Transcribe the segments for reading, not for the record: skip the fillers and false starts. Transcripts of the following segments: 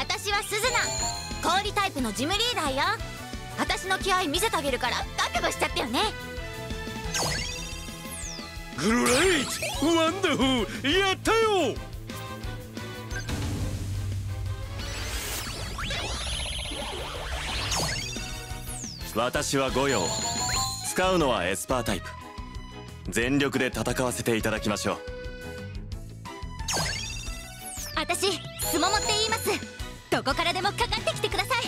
私はスズナ、氷タイプのジムリーダーよ。私の気合見せてあげるから覚悟しちゃってよね。 グレイト、ワンダフル、やったよ。 私はゴヨウ。使うのはエスパータイプ。全力で戦わせていただきましょう。 私スモモって言います。どこからでもかかってきてください。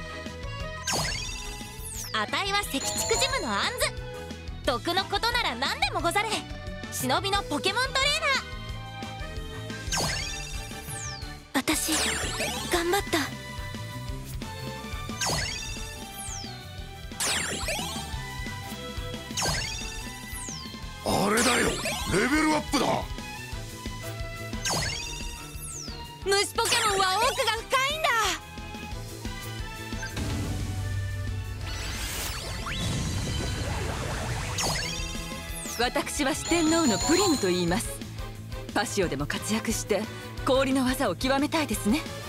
あたいは赤竹ジムのアンズ。毒のことなら何でもござれ。忍びのポケモントレーナー。私頑張った。 あれだよ、レベルアップだ。 虫ポケモンは奥が深いんだ。 私は四天王のプリムと言います。パシオでも活躍して氷の技を極めたいですね。